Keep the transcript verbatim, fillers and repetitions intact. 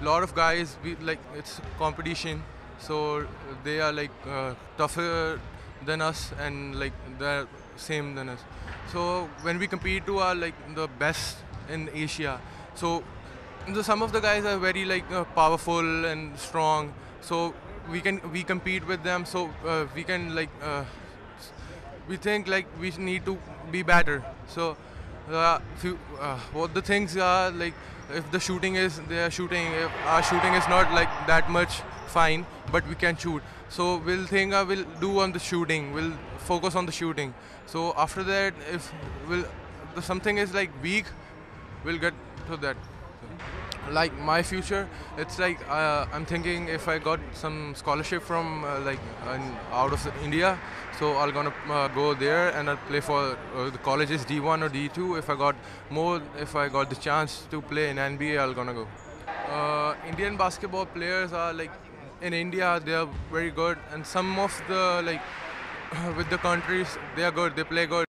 lot of guys, we, like it's competition, so they are like uh, tougher than us and like they're same than us. So when we compete to are like the best in Asia, so the, some of the guys are very like uh, powerful and strong, so we can we compete with them, so uh, we can like uh, we think like we need to be better. So uh, few, uh, what the things are like, if the shooting is they are shooting, if our shooting is not like that much fine, but we can shoot, so we'll think uh, we'll do on the shooting, we'll focus on the shooting. So after that, if will the something is like weak, we'll get to that. Like my future, it's like uh, I'm thinking if I got some scholarship from uh, like an, out of India, so I'm gonna uh, go there and I'll play for uh, the colleges D one or D two. If I got more, if I got the chance to play in N B A, I'm gonna go. Uh, Indian basketball players are like in India, they are very good, and some of the like with the countries, they are good, they play good.